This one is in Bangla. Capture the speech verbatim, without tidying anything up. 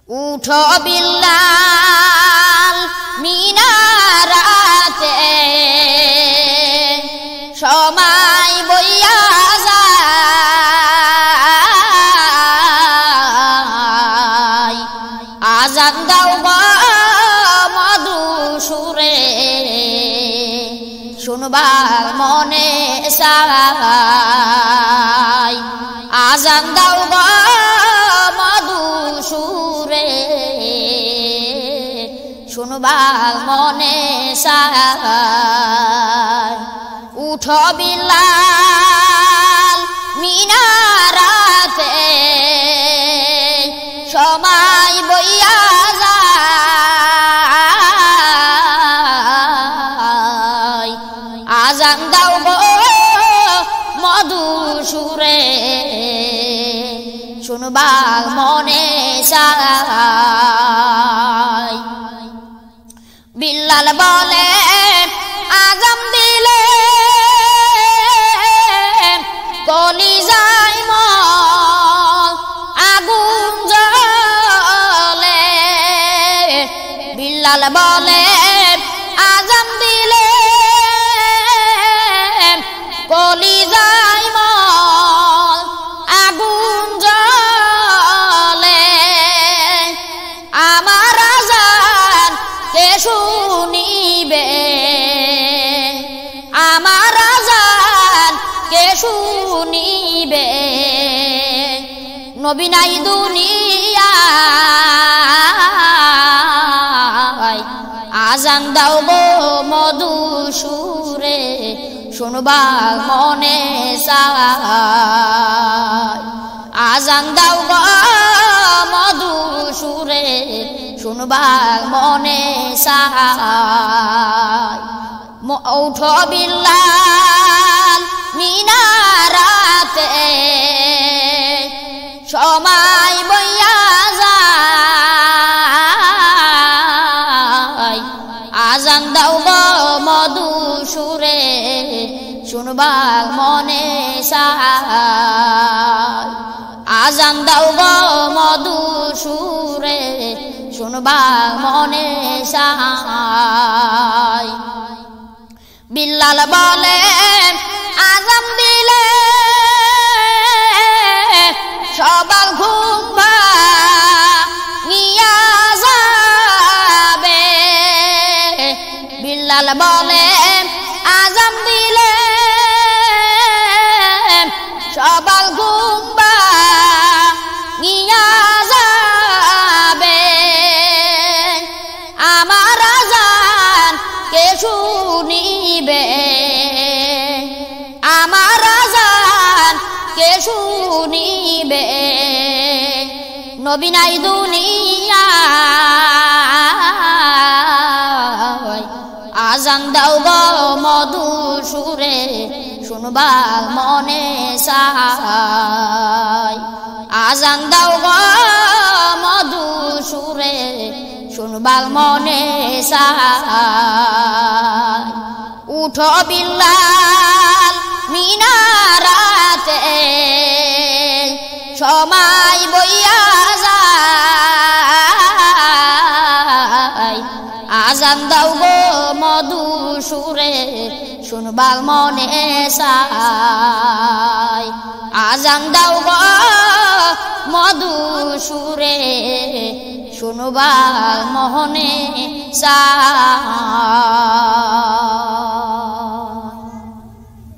উঠো বিল্লাল মিনারাতে সময় বইয়া যায় আজান দাও গো মধুসুরে শুনবার মনে চায় আজান দাও গো মধুসুরে শুনবার মনে চায় উঠো বিল্লাল মিনারাতে সময় বইয়া যায় আজান দাও গো মধুসুরে শুনবার মনে চায় বিল্লাল বলে আজান দিলে কলিজায় মন আগুন জ্বলে বিল্লাল বলে আজান দিলে কলিজায় মন আগুন জ্বলে আমার আজান কে শুনিবে আমার আজান কে শুনিবে নবী নাই দুনিয়ায় আজান দাও গো মধুসুরে শুনবার মনে চায় আজান দাও গো মধুসুরে শুনবার মনে চায় উঠো বিল্লাল মিনারাতে সময় বইয়া যায় আজান দাও গো মধুসুরে শুনবার মনে চায় আজান দাও গো মধুসুরে শুনবার মনে চায় বিল্লাল বলে আজান দিলে সবার ঘুম ভাঙিয়া যাবে বিল্লাল বলে আজান দিলে সবার ঘুম ভাঙিয়া যাবে আমার আজান কে শুনিবে আমার আজান কে শুনিবে নবী নাই দুনিয়ায় আজান দাও গো মধুসুরে শুনবার মনে চায় আজান দাও গো মধুসুরে শুনবার মনে চায় উঠো বিল্লাল মিনারাতে সময় বইয়া যায় আজান দাও গো মধুসুরে শুনবার মনে চায় আজান দাও গো মধুসুরে শুনবার মনে চায়।